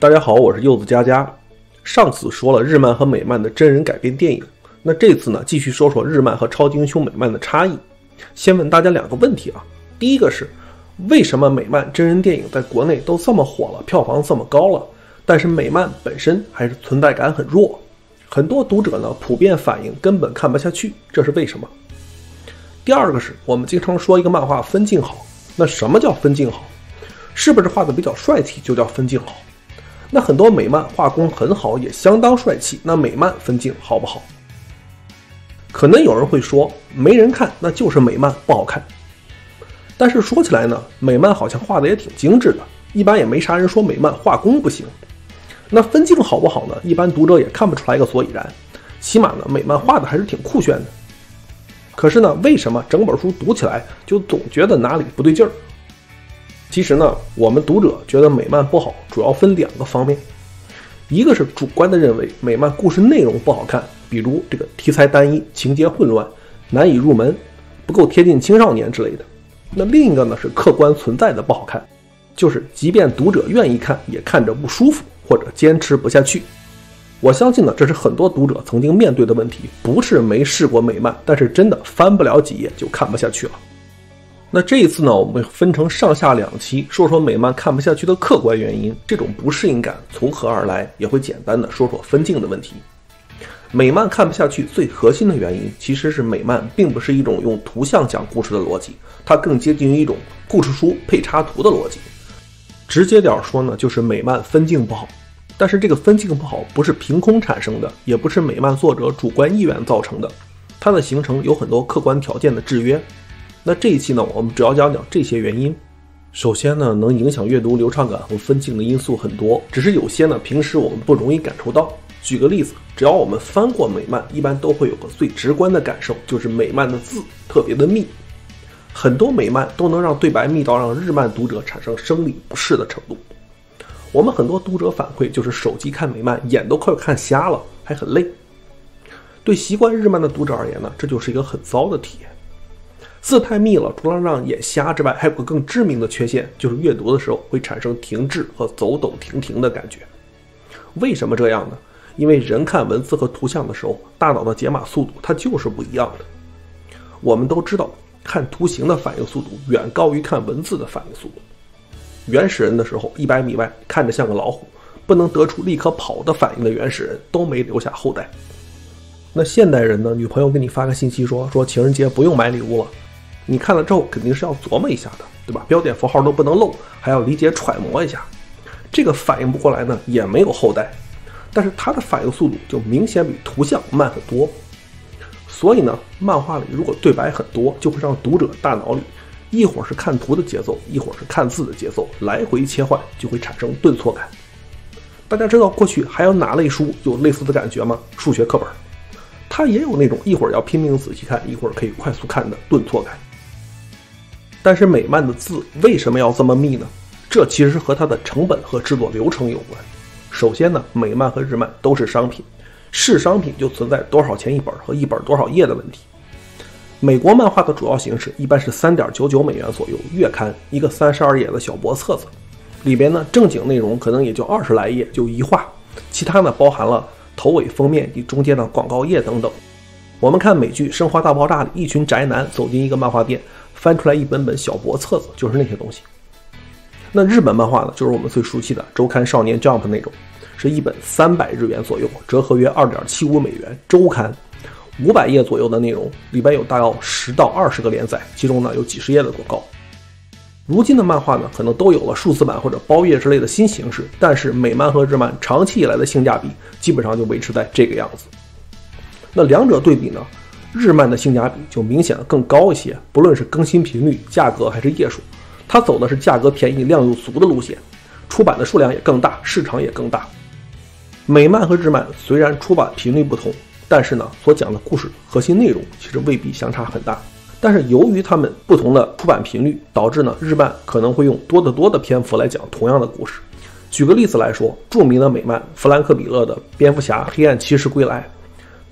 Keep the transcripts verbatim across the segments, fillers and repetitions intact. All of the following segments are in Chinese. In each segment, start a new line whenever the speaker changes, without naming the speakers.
大家好，我是柚子佳佳。上次说了日漫和美漫的真人改编电影，那这次呢继续说说日漫和超级英雄美漫的差异。先问大家两个问题啊，第一个是为什么美漫真人电影在国内都这么火了，票房这么高了，但是美漫本身还是存在感很弱，很多读者呢普遍反映根本看不下去，这是为什么？第二个是我们经常说一个漫画分镜好，那什么叫分镜好？是不是画的比较帅气就叫分镜好？那很多美漫画工很好，也相当帅气，那美漫分镜好不好？可能有人会说没人看，那就是美漫不好看。但是说起来呢，美漫好像画的也挺精致的，一般也没啥人说美漫画工不行。那分镜好不好呢？一般读者也看不出来个所以然，起码呢美漫画的还是挺酷炫的。可是呢，为什么整本书读起来就总觉得哪里不对劲儿？其实呢，我们读者觉得美漫不好，主要分两个方面。一个是主观的认为美漫故事内容不好看，比如这个题材单一、情节混乱、难以入门、不够贴近青少年之类的。那另一个呢是客观存在的不好看，就是即便读者愿意看，也看着不舒服或者坚持不下去。我相信呢，这是很多读者曾经面对的问题，不是没试过美漫，但是真的翻不了几页就看不下去了。那这一次呢，我们分成上下两期，说说美漫看不下去的客观原因，这种不适应感从何而来，也会简单的说说分镜的问题。美漫看不下去最核心的原因，其实是美漫并不是一种用图像讲故事的逻辑，它更接近于一种故事书配插图的逻辑。直接点说呢，就是美漫分镜不好。但是这个分镜不好不是凭空产生的，也不是美漫作者主观意愿造成的，它的形成有很多客观条件的制约。那这一期呢，我们主要讲讲这些原因。首先呢，能影响阅读流畅感和分镜的因素很多，只是有些呢平时我们不容易感受到。举个例子，只要我们翻过美漫，一般都会有个最直观的感受，就是美漫的字特别的密。很多美漫都能让对白密到让日漫读者产生生理不适的程度。我们很多读者反馈就是手机看美漫眼都快看瞎了，还很累。对习惯日漫的读者而言呢，这就是一个很糟的体验。字太密了，除了让眼瞎之外，还有个更致命的缺陷，就是阅读的时候会产生停滞和走抖停停的感觉。为什么这样呢？因为人看文字和图像的时候，大脑的解码速度它就是不一样的。我们都知道，看图形的反应速度远高于看文字的反应速度。原始人的时候，一百米外看着像个老虎，不能得出立刻跑的反应的原始人都没留下后代。那现代人呢？女朋友给你发个信息说说情人节不用买礼物了，你看了之后肯定是要琢磨一下的，对吧？标点符号都不能漏，还要理解揣摩一下。这个反应不过来呢，也没有后代，但是它的反应速度就明显比图像慢很多。所以呢，漫画里如果对白很多，就会让读者大脑里一会儿是看图的节奏，一会儿是看字的节奏，来回切换，就会产生顿挫感。大家知道过去还有哪类书有类似的感觉吗？数学课本，它也有那种一会儿要拼命仔细看，一会儿可以快速看的顿挫感。但是美漫的字为什么要这么密呢？这其实和它的成本和制作流程有关。首先呢，美漫和日漫都是商品，是商品就存在多少钱一本和一本多少页的问题。美国漫画的主要形式一般是 三点九九美元左右月刊，一个三十二页的小薄册子，里边呢正经内容可能也就二十来页就一话，其他呢包含了头尾封面及中间的广告页等等。我们看美剧《生活大爆炸》里，一群宅男走进一个漫画店，翻出来一本本小薄册子，就是那些东西。那日本漫画呢，就是我们最熟悉的周刊少年 Jump 那种，是一本三百日元左右，折合约 二点七五美元周刊，五百页左右的内容，里边有大概十到二十个连载，其中呢有几十页的广告。如今的漫画呢，可能都有了数字版或者包月之类的新形式，但是美漫和日漫长期以来的性价比基本上就维持在这个样子。那两者对比呢，日漫的性价比就明显的更高一些，不论是更新频率、价格还是页数，它走的是价格便宜、量又足的路线，出版的数量也更大，市场也更大。美漫和日漫虽然出版频率不同，但是呢，所讲的故事核心内容其实未必相差很大。但是由于他们不同的出版频率，导致呢日漫可能会用多得多的篇幅来讲同样的故事。举个例子来说，著名的美漫弗兰克·比勒的《蝙蝠侠：黑暗骑士归来》，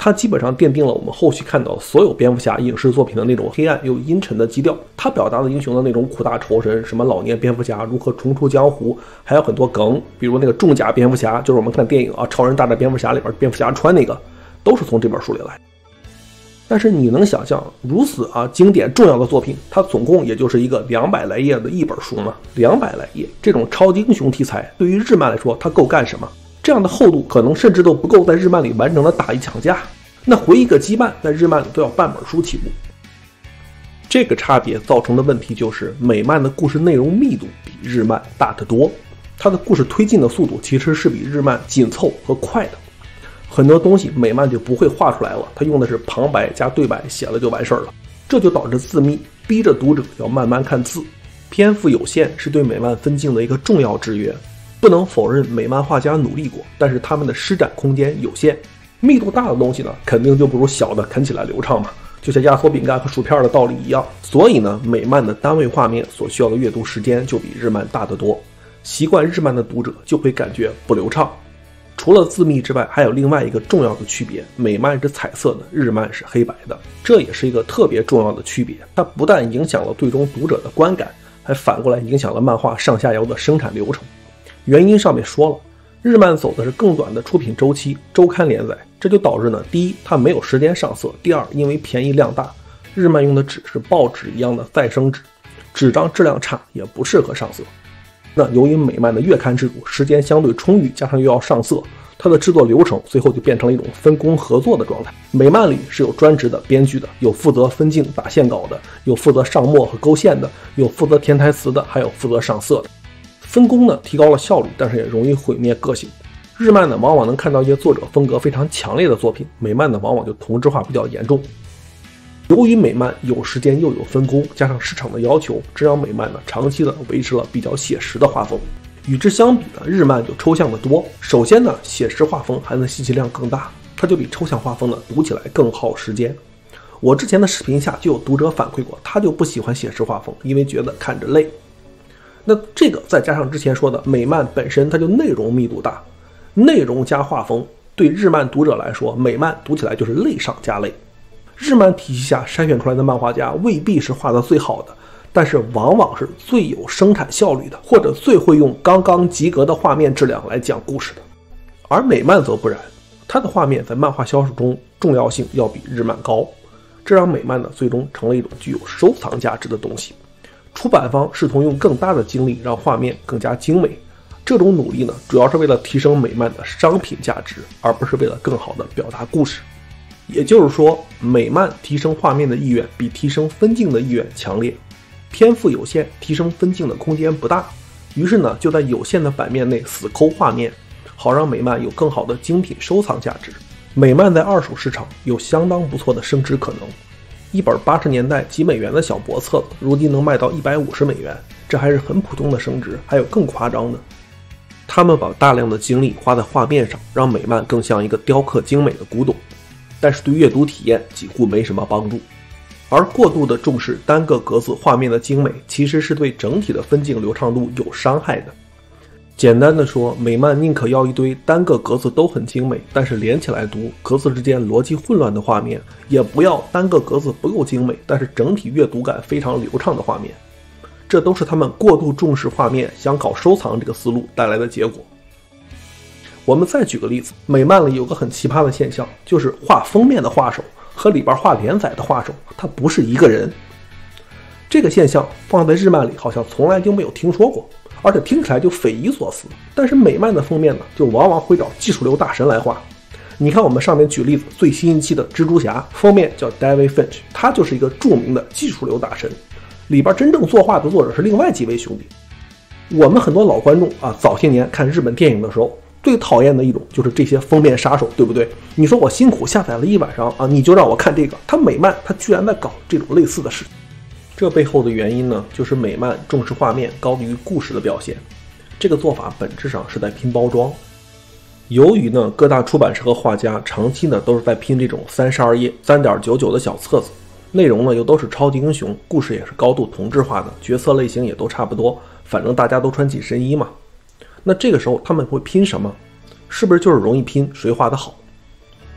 它基本上奠定了我们后续看到所有蝙蝠侠影视作品的那种黑暗又阴沉的基调。它表达了英雄的那种苦大仇深，什么老年蝙蝠侠如何重出江湖，还有很多梗，比如那个重甲蝙蝠侠，就是我们看电影啊《超人大战蝙蝠侠》里边蝙蝠侠穿那个，都是从这本书里来。但是你能想象如此啊经典重要的作品，它总共也就是一个两百来页的一本书吗？两百来页，这种超级英雄题材对于日漫来说，它够干什么？这样的厚度可能甚至都不够在日漫里完整的打一场架，那回一个羁绊在日漫里都要半本书起步。这个差别造成的问题就是美漫的故事内容密度比日漫大得多，它的故事推进的速度其实是比日漫紧凑和快的。很多东西美漫就不会画出来了，它用的是旁白加对白写了就完事儿了，这就导致字密，逼着读者要慢慢看字。篇幅有限是对美漫分镜的一个重要制约，不能否认美漫画家努力过，但是他们的施展空间有限。密度大的东西呢，肯定就不如小的啃起来流畅嘛，就像压缩饼干和薯片的道理一样。所以呢，美漫的单位画面所需要的阅读时间就比日漫大得多，习惯日漫的读者就会感觉不流畅。除了字密之外，还有另外一个重要的区别，美漫是彩色的，日漫是黑白的，这也是一个特别重要的区别。它不但影响了最终读者的观感，还反过来影响了漫画上下游的生产流程。原因上面说了，日漫走的是更短的出品周期，周刊连载，这就导致呢，第一，它没有时间上色；第二，因为便宜量大，日漫用的纸是报纸一样的再生纸，纸张质量差，也不适合上色。那由于美漫的月刊制度，时间相对充裕，加上又要上色，它的制作流程最后就变成了一种分工合作的状态。美漫里是有专职的编剧的，有负责分镜打线稿的，有负责上墨和勾线的，有负责填台词的，还有负责上色的。分工呢提高了效率，但是也容易毁灭个性。日漫呢往往能看到一些作者风格非常强烈的作品，美漫呢往往就同质化比较严重。由于美漫有时间又有分工，加上市场的要求，这让美漫呢长期的维持了比较写实的画风。与之相比呢，日漫就抽象的多。首先呢，写实画风含的信息量更大，它就比抽象画风呢读起来更耗时间。我之前的视频下就有读者反馈过，他就不喜欢写实画风，因为觉得看着累。那这个再加上之前说的美漫本身它就内容密度大，内容加画风，对日漫读者来说，美漫读起来就是累上加累。日漫体系下筛选出来的漫画家未必是画的最好的，但是往往是最有生产效率的，或者最会用刚刚及格的画面质量来讲故事的。而美漫则不然，它的画面在漫画销售中重要性要比日漫高，这让美漫呢最终成了一种具有收藏价值的东西。出版方试图用更大的精力让画面更加精美，这种努力呢，主要是为了提升美漫的商品价值，而不是为了更好的表达故事。也就是说，美漫提升画面的意愿比提升分镜的意愿强烈。篇幅有限，提升分镜的空间不大，于是呢，就在有限的版面内死抠画面，好让美漫有更好的精品收藏价值。美漫在二手市场有相当不错的升值可能。一本八十年代几美元的小薄册子，如今能卖到一百五十美元，这还是很普通的升值。还有更夸张的，他们把大量的精力花在画面上，让美漫更像一个雕刻精美的古董，但是对阅读体验几乎没什么帮助。而过度的重视单个格子画面的精美，其实是对整体的分镜流畅度有伤害的。简单的说，美漫宁可要一堆单个格子都很精美，但是连起来读，格子之间逻辑混乱的画面，也不要单个格子不够精美，但是整体阅读感非常流畅的画面。这都是他们过度重视画面，想搞收藏这个思路带来的结果。我们再举个例子，美漫里有个很奇葩的现象，就是画封面的画手和里边画连载的画手，他不是一个人。这个现象放在日漫里好像从来就没有听说过，而且听起来就匪夷所思。但是美漫的封面呢，就往往会找技术流大神来画。你看我们上面举例子，最新一期的蜘蛛侠封面叫 David Finch， 他就是一个著名的技术流大神，里边真正作画的作者是另外几位兄弟。我们很多老观众啊，早些年看日本电影的时候，最讨厌的一种就是这些封面杀手，对不对？你说我辛苦下载了一晚上啊，你就让我看这个，他美漫他居然在搞这种类似的事情。这背后的原因呢，就是美漫重视画面高于故事的表现，这个做法本质上是在拼包装。由于呢各大出版社和画家长期呢都是在拼这种三十二页 三点九九 的小册子，内容呢又都是超级英雄，故事也是高度同质化的，角色类型也都差不多，反正大家都穿紧身衣嘛。那这个时候他们会拼什么？是不是就是容易拼谁画得好？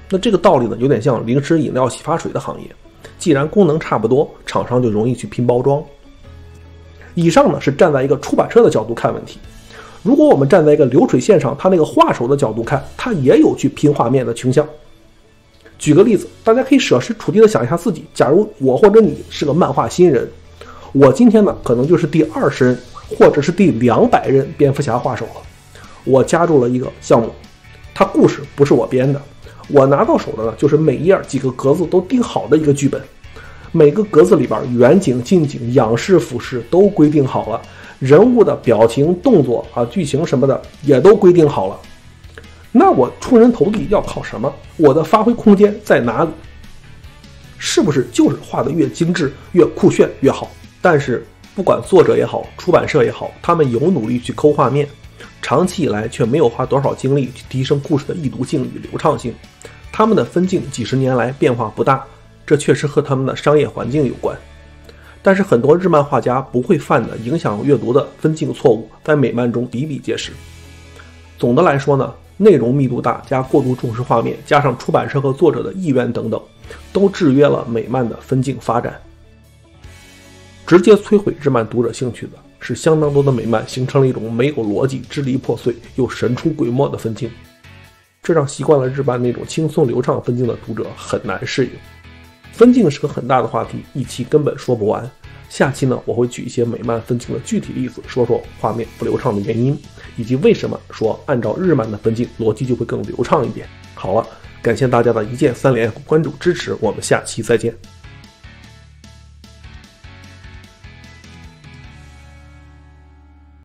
那这个道理呢，有点像零食饮料洗发水的行业，既然功能差不多，厂商就容易去拼包装。以上呢是站在一个出版社的角度看问题，如果我们站在一个流水线上，他那个画手的角度看，他也有去拼画面的倾向。举个例子，大家可以设身处地的想一下自己，假如我或者你是个漫画新人，我今天呢可能就是第二十任或者是第两百任蝙蝠侠画手了。我加入了一个项目，它故事不是我编的，我拿到手的呢就是每页几个格子都定好的一个剧本，每个格子里边远景、近景、仰视、俯视都规定好了，人物的表情、动作啊、剧情什么的也都规定好了。那我出人头地要靠什么？我的发挥空间在哪里？是不是就是画得越精致、越酷炫越好？但是不管作者也好，出版社也好，他们有努力去抠画面，长期以来却没有花多少精力去提升故事的易读性与流畅性。他们的分镜几十年来变化不大，这确实和他们的商业环境有关。但是很多日漫画家不会犯的影响阅读的分镜错误，在美漫中比比皆是。总的来说呢，内容密度大加过度重视画面，加上出版社和作者的意愿等等，都制约了美漫的分镜发展。直接摧毁日漫读者兴趣的是相当多的美漫形成了一种没有逻辑、支离破碎又神出鬼没的分镜，这让习惯了日漫那种轻松流畅分镜的读者很难适应。分镜是个很大的话题，一期根本说不完。下期呢，我会举一些美漫分镜的具体例子，说说画面不流畅的原因，以及为什么说按照日漫的分镜逻辑就会更流畅一点。好了，感谢大家的一键三连、关注支持，我们下期再见。